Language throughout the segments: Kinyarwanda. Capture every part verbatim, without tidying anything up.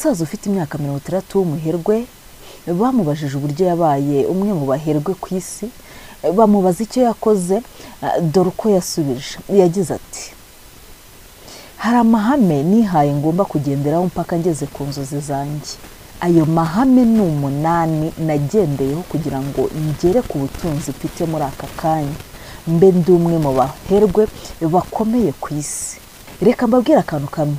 umusaza ufite imyaka mirongo itandatu w'umuherwe bamubajije uburyo yabaye umwe mu baherwe ku isi, bamubaza icyo yakoze. Dore uko yasubije. Yagize ati: hari amahame nihaye ngomba kugenderaho mpaka ngeze ku nzozi zanjye. Ayo mahame ni umunani nagendeyeho kugira ngo ngere ku butunzi mfite muri aka kanya, mbe ndi umwe mu baherwe bakomeye ku isi. Reka mbabwire akantu kamwe.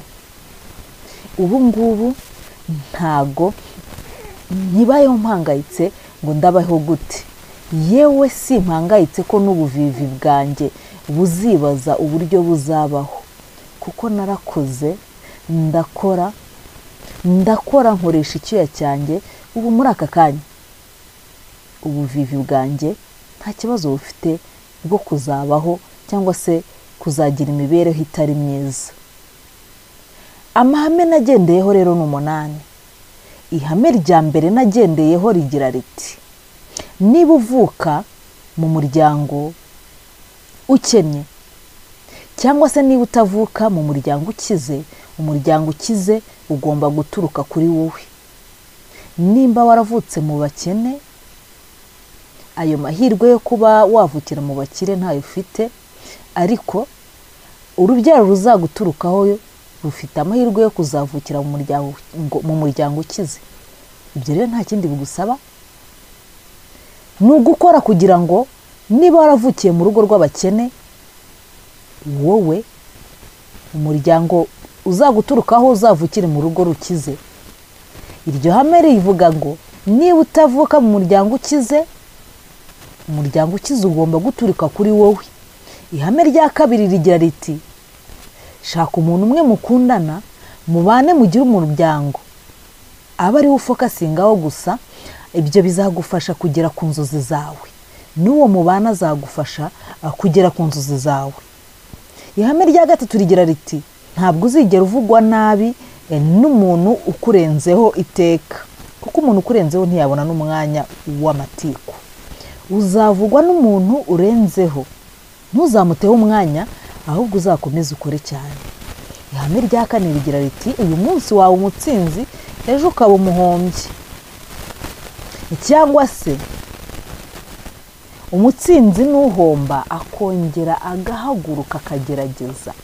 Ubu ngubu ntago ntibayeho mpangayitse ngo ndabaho gute. Yewe si mpangayitse ko n'ubuvivi bwanjye buzibaza uburyo buzabaho, kuko narakoze, ndakora ndakora nkoresha icyuya cyanjye. Ubu muri aka kanya ubuvivi bwanjye nta kibazo bufite bwo kuzabaho cyangwa se kuzagira imibereho itari myiza. Amahame nagendeyeho rero ni umunani. Ihame rya mbere nagendeyeho rigira riti: niba uvuka mu muryango ukennye cyangwa se niba utavuka mu muryango ukize, umuryango ukize ugomba guturuka kuri wowe. Nimba waravutse mu bakene, ayo mahirwe yo kuba wavukira mu bakire ntayo ufite, ariko urubyaro ruzaguturukaho rufite amahirwe yo kuzavukira mu muryango mu muryango ukize. Ibyo rero nta kindi bigusaba, ni ugukora kugira ngo niba waravukiye mu rugo rw'abakene, wowe umuryango uzaguturukaho uzavukire mu rugo rukize. Iryo hame rivuga ngo niba utavuka mu muryango ukize, umuryango ukize ugomba guturuka kuri wowe. Ihame rya kabiri rigira riti: shaka umuntu umwe mukundana, mubane mugire umuryango, aba ari wo ufokasingaho gusa. Ibyo bizagufasha kugera ku nzozi zawe, n'uwo mubana azagufasha kugera ku nzozi zawe. Ihame rya gatatu rigira riti: ntabwo uzigera uvugwa nabi n'umuntu ukurenzeho iteka, kuko umuntu ukurenzeho ntiyabona n'umwanya w'amatiku. Uzavugwa n'umuntu urenzeho, ntuzamuteho umwanya, ahubwo uzakomeza ukore cyane. Ihame rya kane rigira riti: uyu munsi wawe umutsinzi, ejo ukaba umuhombyi. Cyangwa se umutsinzi n'uhomba akongera agahaguruka akagerageza.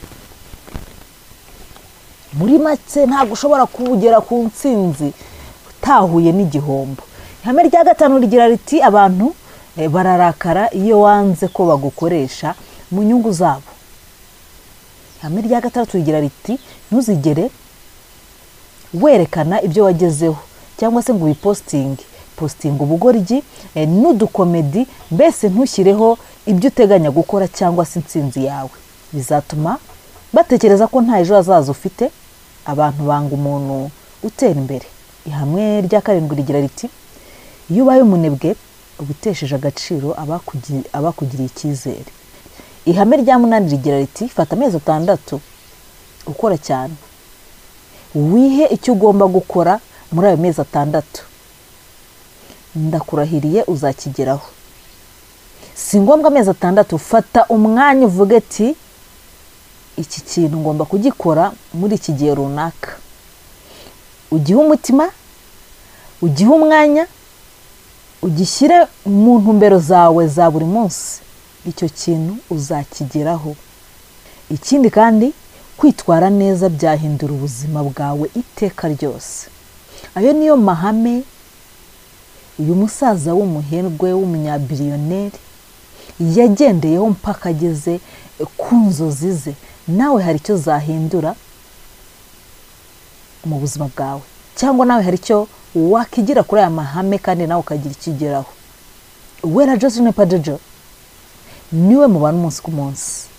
Muri make ntabwo ushobora kugera ku ntsinzi utahuye n'igihombo. Ihame rya gatanu rigira riti: abantu bararakara iyo wanze ko bagukoresha mu nyungu zabo. Ihame rya gatandatu rigira riti: ntuzigere werekana ibyo wagezeho cyangwa se ngo ubipostinge. Postinga ubugoryi n'udukomedi, mbese ntushyireho ibyo uteganya gukora cyangwa se intsinzi yawe. Bizatuma batekereza ko nta ejo hazaza ufite. Abantu banga umuntu utera imbere. Ihame rya karindwi rigira riti: iyo ubaye umunebwe ubutesheje agaciro abakugiriye icyizere. Ihame rya munani rigira riti: fata amezi atandatu ukora cyane, wihe icyo ugomba gukora muri ayo mezi atandatu. Ndakurahiriye uzakigeraho. Si ngombwa amezi atandatu, fata umwanya uvuge ati iki kintu ngomba kugikora muri iki gihe runaka. Ugihe umutima, ugihe umwanya, ugishyire mu ntumbero zawe za buri munsi. Icyo kintu uzakigeraho. Ikindi kandi, kwitwara neza byahindura ubuzima bwawe iteka ryose. Ayo niyo mahame uyu musaza w'umuherwe w'umunyabiliyoneri yagendeyeho mpaka ageze ku nzozi ze. Nawe hari icyo zahindura mu buzima bwawe, cyangwa nawe hari icyo wakigira kuri aya mahame kandi nawe ukagira ikigeraho. Uwera Josephine Padejo niwe mubana umunsi ku munsi.